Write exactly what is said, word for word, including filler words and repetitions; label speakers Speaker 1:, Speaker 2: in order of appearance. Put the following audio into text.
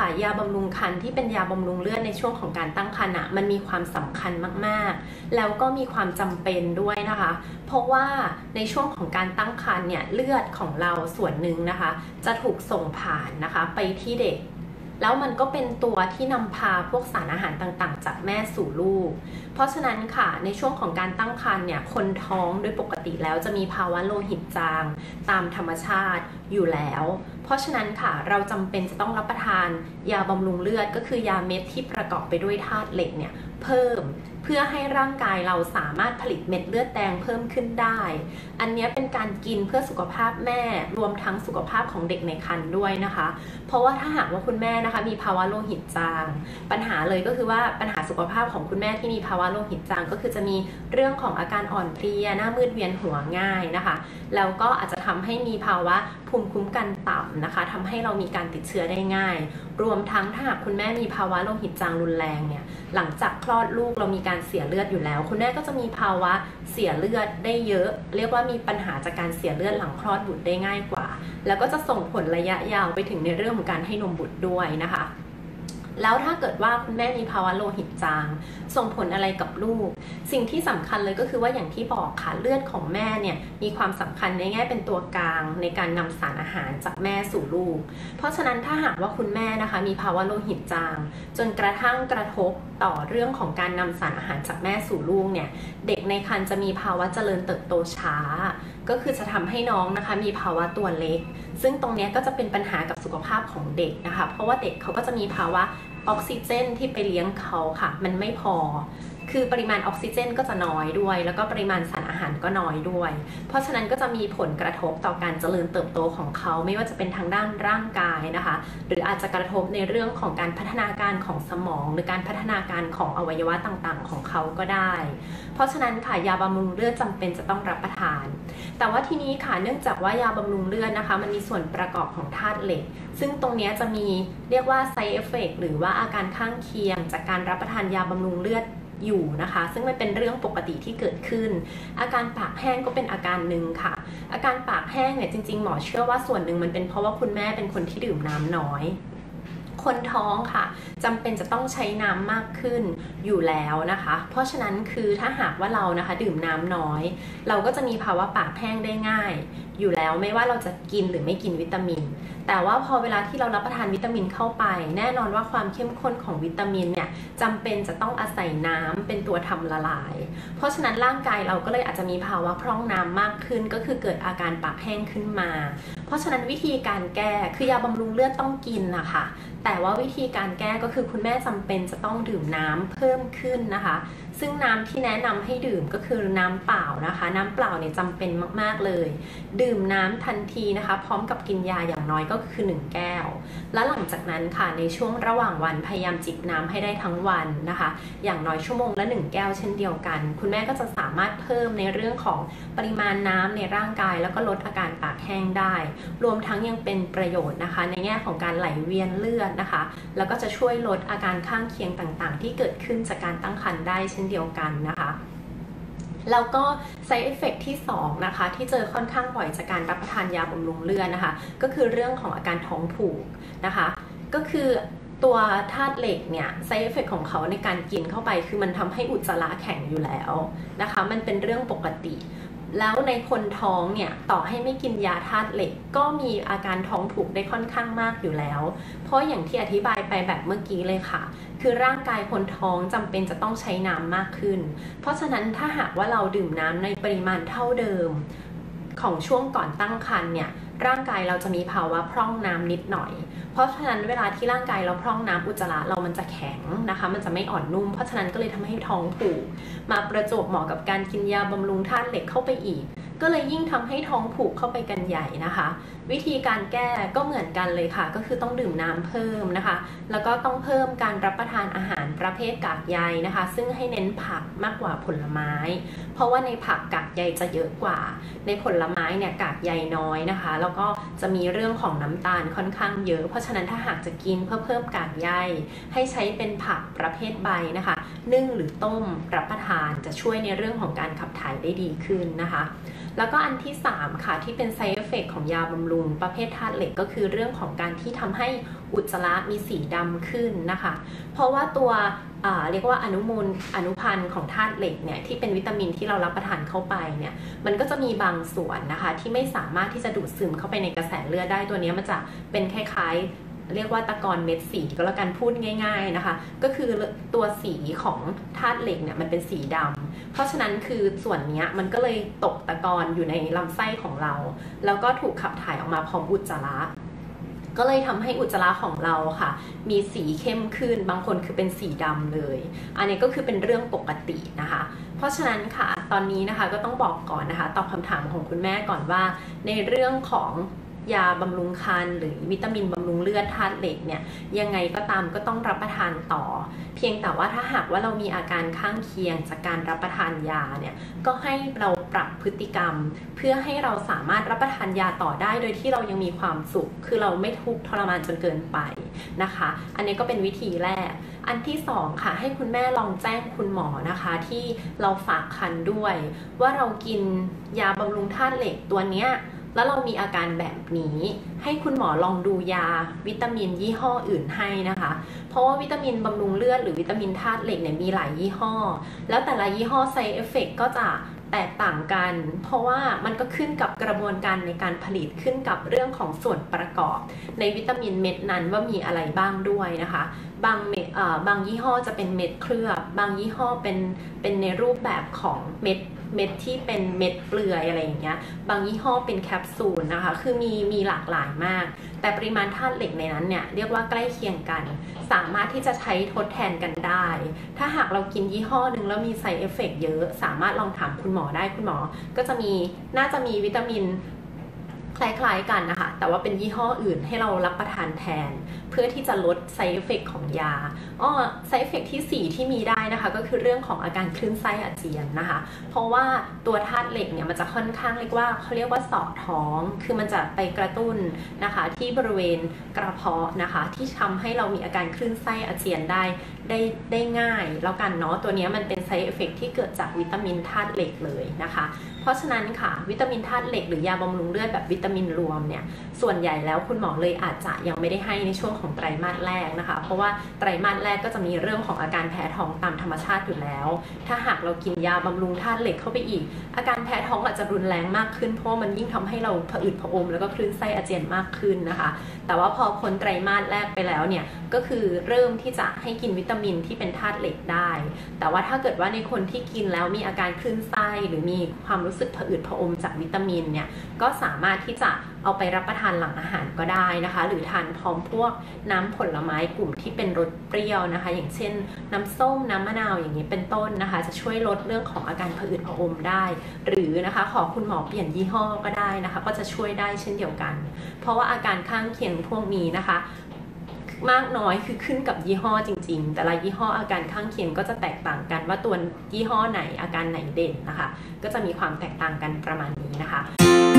Speaker 1: ค่ะยาบำรุงครรภ์ที่เป็นยาบำรุงเลือดในช่วงของการตั้งครรภ์มันมีความสำคัญมากๆแล้วก็มีความจำเป็นด้วยนะคะเพราะว่าในช่วงของการตั้งครรภ์เนี่ยเลือดของเราส่วนหนึ่งนะคะจะถูกส่งผ่านนะคะไปที่เด็กแล้วมันก็เป็นตัวที่นำพาพวกสารอาหารต่างๆจากแม่สู่ลูกเพราะฉะนั้นค่ะในช่วงของการตั้งครรภ์เนี่ยคนท้องโดยปกติแล้วจะมีภาวะโลหิตจางตามธรรมชาติอยู่แล้วเพราะฉะนั้นค่ะเราจำเป็นจะต้องรับประทานยาบำรุงเลือดก็คือยาเม็ดที่ประกอบไปด้วยธาตุเหล็กเนี่ยเพิ่มเพื่อให้ร่างกายเราสามารถผลิตเม็ดเลือดแดงเพิ่มขึ้นได้อันนี้เป็นการกินเพื่อสุขภาพแม่รวมทั้งสุขภาพของเด็กในครรภ์ด้วยนะคะเพราะว่าถ้าหากว่าคุณแม่นะคะมีภาวะโลหิตจางปัญหาเลยก็คือว่าปัญหาสุขภาพของคุณแม่ที่มีภาวะโลหิตจางก็คือจะมีเรื่องของอาการอ่อนเพลียหน้ามืดเวียนหัวง่ายนะคะแล้วก็อาจจะทำให้มีภาวะภูมิคุ้มกันต่ำนะคะทำให้เรามีการติดเชื้อได้ง่ายรวมทั้งถ้าหากคุณแม่มีภาวะโลหิตจางรุนแรงเนี่ยหลังจากคลอดลูกเรามีการเสียเลือดอยู่แล้วคุณแม่ก็จะมีภาวะเสียเลือดได้เยอะเรียกว่ามีปัญหาจากการเสียเลือดหลังคลอดบุตรได้ง่ายกว่าแล้วก็จะส่งผลระยะยาวไปถึงในเรื่องของการให้นมบุตรด้วยนะคะแล้วถ้าเกิดว่าคุณแม่มีภาวะโลหิตจางส่งผลอะไรกับลูกสิ่งที่สำคัญเลยก็คือว่าอย่างที่บอกค่ะเลือดของแม่เนี่ยมีความสำคัญในแง่เป็นตัวกลางในการนำสารอาหารจากแม่สู่ลูกเพราะฉะนั้นถ้าหากว่าคุณแม่นะคะมีภาวะโลหิตจางจนกระทั่งกระทบต่อเรื่องของการนำสารอาหารจากแม่สู่ลูกเนี่ยเด็กในครรภ์จะมีภาวะเจริญเติบโตช้าก็คือจะทำให้น้องนะคะมีภาวะตัวเล็กซึ่งตรงนี้ก็จะเป็นปัญหากับสุขภาพของเด็กนะคะเพราะว่าเด็กเขาก็จะมีภาวะออกซิเจนที่ไปเลี้ยงเขาค่ะมันไม่พอคือปริมาณออกซิเจนก็จะน้อยด้วยแล้วก็ปริมาณสารอาหารก็น้อยด้วยเพราะฉะนั้นก็จะมีผลกระทบต่อการเจริญเติบโตของเขาไม่ว่าจะเป็นทางด้านร่างกายนะคะหรืออาจจะกระทบในเรื่องของการพัฒนาการของสมองหรือการพัฒนาการของอวัยวะต่างๆของเขาก็ได้เพราะฉะนั้นค่ะยาบำรุงเลือดจำเป็นจะต้องรับประทานแต่ว่าทีนี้ค่ะเนื่องจากว่ายาบำรุงเลือดนะคะมันมีส่วนประกอบของธาตุเหล็กซึ่งตรงนี้จะมีเรียกว่า side effect หรือว่าอาการข้างเคียงจากการรับประทานยาบำรุงเลือดอยู่นะคะซึ่งมันเป็นเรื่องปกติที่เกิดขึ้นอาการปากแห้งก็เป็นอาการหนึ่งค่ะอาการปากแห้งเนี่ยจริงๆหมอเชื่อว่าส่วนหนึ่งมันเป็นเพราะว่าคุณแม่เป็นคนที่ดื่มน้ำน้อยคนท้องค่ะจำเป็นจะต้องใช้น้ำมากขึ้นอยู่แล้วนะคะเพราะฉะนั้นคือถ้าหากว่าเรานะคะดื่มน้ำน้อยเราก็จะมีภาวะปากแห้งได้ง่ายอยู่แล้วไม่ว่าเราจะกินหรือไม่กินวิตามินแต่ว่าพอเวลาที่เรารับประทานวิตามินเข้าไปแน่นอนว่าความเข้มข้นของวิตามินเนี่ยจำเป็นจะต้องอาศัยน้ำเป็นตัวทำละลายเพราะฉะนั้นร่างกายเราก็เลยอาจจะมีภาวะพร่องน้ำมากขึ้นก็คือเกิดอาการปากแห้งขึ้นมาเพราะฉะนั้นวิธีการแก้คือยาบำรุงเลือดต้องกินนะคะแต่ว่าวิธีการแก้ก็คือคุณแม่จำเป็นจะต้องดื่มน้ำเพิ่มขึ้นนะคะซึ่งน้ำที่แนะนำให้ดื่มก็คือน้ำเปล่านะคะน้ำเปล่าเนี่ยจำเป็นมากๆเลยดื่มน้ำทันทีนะคะพร้อมกับกินยาอย่างน้อยก็คือหนึ่งแก้วและหลังจากนั้นค่ะในช่วงระหว่างวันพยายามจิบน้ำให้ได้ทั้งวันนะคะอย่างน้อยชั่วโมงละหนึ่งแก้วเช่นเดียวกันคุณแม่ก็จะสามารถเพิ่มในเรื่องของปริมาณน้ำในร่างกายแล้วก็ลดอาการปากแห้งได้รวมทั้งยังเป็นประโยชน์นะคะในแง่ของการไหลเวียนเลือดนะคะแล้วก็จะช่วยลดอาการข้างเคียงต่างๆที่เกิดขึ้นจากการตั้งครรภ์ได้เช่นเดียวกันนะคะแล้วก็ side effect ที่สองนะคะที่เจอค่อนข้างบ่อยจากการรับประทานยาบำรุงเลือดนะคะก็คือเรื่องของอาการท้องผูกนะคะก็คือตัวธาตุเหล็กเนี่ย side effect ของเขาในการกินเข้าไปคือมันทำให้อุจจาระแข็งอยู่แล้วนะคะมันเป็นเรื่องปกติแล้วในคนท้องเนี่ยต่อให้ไม่กินยาธาตุเหล็กก็มีอาการท้องผูกได้ค่อนข้างมากอยู่แล้วเพราะอย่างที่อธิบายไปแบบเมื่อกี้เลยค่ะคือร่างกายคนท้องจำเป็นจะต้องใช้น้ำมากขึ้นเพราะฉะนั้นถ้าหากว่าเราดื่มน้ำในปริมาณเท่าเดิมของช่วงก่อนตั้งครรภ์เนี่ยร่างกายเราจะมีภาวะพร่องน้ำนิดหน่อยเพราะฉะนั้นเวลาที่ร่างกายเราพร่องน้ำอุจจาระเรามันจะแข็งนะคะมันจะไม่อ่อนนุ่มเพราะฉะนั้นก็เลยทำให้ท้องผูกมาประจวบเหมาะกับการกินยาบำรุงธาตุเหล็กเข้าไปอีกก็เลยยิ่งทำให้ท้องผูกเข้าไปกันใหญ่นะคะวิธีการแก้ก็เหมือนกันเลยค่ะก็คือต้องดื่มน้ำเพิ่มนะคะแล้วก็ต้องเพิ่มการรับประทานอาหารประเภทกากใยนะคะซึ่งให้เน้นผักมากกว่าผลไม้เพราะว่าในผักกากใยจะเยอะกว่าในผลไม้เนี่ยกากใยน้อยนะคะแล้วก็จะมีเรื่องของน้ำตาลค่อนข้างเยอะเพราะฉะนั้นถ้าหากจะกินเพื่อเพิ่มกากใยให้ใช้เป็นผักประเภทใบนะคะนึ่งหรือต้มรับประทานจะช่วยในเรื่องของการขับถ่ายได้ดีขึ้นนะคะแล้วก็อันที่สามค่ะที่เป็น side effect ของยาบำรุงประเภทธาตุเหล็กก็คือเรื่องของการที่ทำให้อุจจาระมีสีดำขึ้นนะคะเพราะว่าตัวเรียกว่าอนุมูลอนุพันธ์ของธาตุเหล็กเนี่ยที่เป็นวิตามินที่เรารับประทานเข้าไปเนี่ยมันก็จะมีบางส่วนนะคะที่ไม่สามารถที่จะดูดซึมเข้าไปในกระแสเลือดได้ตัวนี้มันจะเป็นคล้ายๆเรียกว่าตะกอนเม็ดสีก็แล้วกันพูดง่ายๆนะคะก็คือตัวสีของธาตุเหล็กเนี่ยมันเป็นสีดำเพราะฉะนั้นคือส่วนนี้มันก็เลยตกตะกอนอยู่ในลำไส้ของเราแล้วก็ถูกขับถ่ายออกมาพร้อมอุจจาระก็เลยทำให้อุจจาระของเราค่ะมีสีเข้มขึ้นบางคนคือเป็นสีดำเลยอันนี้ก็คือเป็นเรื่องปกตินะคะเพราะฉะนั้นค่ะตอนนี้นะคะก็ต้องบอกก่อนนะคะตอบคำถามของคุณแม่ก่อนว่าในเรื่องของยาบำรุงครรภ์หรือวิตามินบำรุงเลือดธาตุเหล็กเนี่ยยังไงก็ตามก็ต้องรับประทานต่อเพียงแต่ว่าถ้าหากว่าเรามีอาการข้างเคียงจากการรับประทานยาเนี่ยก็ให้เราปรับพฤติกรรมเพื่อให้เราสามารถรับประทานยาต่อได้โดยที่เรายังมีความสุขคือเราไม่ทุกข์ทรมานจนเกินไปนะคะอันนี้ก็เป็นวิธีแรกอันที่สองค่ะให้คุณแม่ลองแจ้งคุณหมอนะคะที่เราฝากครรภ์ด้วยว่าเรากินยาบำรุงธาตุเหล็กตัวเนี้ยแล้วเรามีอาการแบบนี้ให้คุณหมอลองดูยาวิตามินยี่ห้ออื่นให้นะคะเพราะว่าวิตามินบำรุงเลือดหรือวิตามินธาตุเหล็กเนี่ยมีหลายยี่ห้อแล้วแต่ละยี่ห้อ side effect ก็จะแตกต่างกันเพราะว่ามันก็ขึ้นกับกระบวนการในการผลิตขึ้นกับเรื่องของส่วนประกอบในวิตามินเม็ดนั้นว่ามีอะไรบ้างด้วยนะคะบางเม็ดเอ่อบางยี่ห้อจะเป็นเม็ดเคลือบบางยี่ห้อเป็นเป็นในรูปแบบของเม็ดเม็ดที่เป็นเม็ดเปลือยอะไรอย่างเงี้ยบางยี่ห้อเป็นแคปซูลนะคะคือมีมีหลากหลายมากแต่ปริมาณธาตุเหล็กในนั้นเนี่ยเรียกว่าใกล้เคียงกันสามารถที่จะใช้ทดแทนกันได้ถ้าหากเรากินยี่ห้อหนึ่งแล้วมี side effect เยอะสามารถลองถามคุณหมอได้คุณหมอก็จะมีน่าจะมีวิตามินคล้ายๆกันนะคะแต่ว่าเป็นยี่ห้ออื่นให้เรารับประทานแทนเพื่อที่จะลด side effect ของยาอ้อ side effect ที่สี่ที่มีได้นะคะก็คือเรื่องของอาการคลื่นไส้อาเจียนนะคะเพราะว่าตัวธาตุเหล็กเนี่ยมันจะค่อนข้างเรียกว่าเขาเรียกว่าเสาะท้องคือมันจะไปกระตุ้นนะคะที่บริเวณกระเพาะนะคะที่ทำให้เรามีอาการคลื่นไส้อาเจียนได้ได้ได้ง่ายแล้วกันเนาะตัวนี้มันเป็น side effect ที่เกิดจากวิตามินธาตุเหล็กเลยนะคะเพราะฉะนั้นค่ะวิตามินธาตุเหล็กหรือยาบำรุงเลือดแบบวิตามินรวมเนี่ยส่วนใหญ่แล้วคุณหมอเลยอาจจะยังไม่ได้ให้ในช่วงของไตรมาสแรกนะคะเพราะว่าไตรมาสแรกก็จะมีเรื่องของอาการแพ้ท้องตามธรรมชาติอยู่แล้วถ้าหากเรากินยาบำรุงธาตุเหล็กเข้าไปอีกอาการแพ้ท้องอาจจะรุนแรงมากขึ้นเพราะมันยิ่งทำให้เราผะอืดผะอมแล้วก็คลื่นไส้อาเจียนมากขึ้นนะคะแต่ว่าพอพ้นไตรมาสแรกไปแล้วเนี่ยก็คือเริ่มที่จะให้กินวิตามินที่เป็นธาตุเหล็กได้แต่ว่าถ้าเกิดว่าในคนที่กินแล้วมีอาการคลื่นไส้หรือมีความรู้สึกผะอืดผะอมจากวิตามินเนี่ยก็สามารถที่จะเอาไปรับประทานหลังอาหารก็ได้นะคะหรือทานพร้อมพวกน้ำผลไม้กลุ่มที่เป็นรสเปรี้ยวนะคะอย่างเช่นน้ำส้มน้ำมะนาวอย่างนี้เป็นต้นนะคะจะช่วยลดเรื่องของอาการผะอืดผะอมได้หรือนะคะขอคุณหมอเปลี่ยนยี่ห้อก็ได้นะคะก็จะช่วยได้เช่นเดียวกันเพราะว่าอาการข้างเคียงพวกนี้นะคะมากน้อยคือขึ้นกับยี่ห้อจริงๆแต่ละยี่ห้ออาการข้างเคียงก็จะแตกต่างกันว่าตัวยี่ห้อไหนอาการไหนเด่นนะคะก็จะมีความแตกต่างกันประมาณนี้นะคะ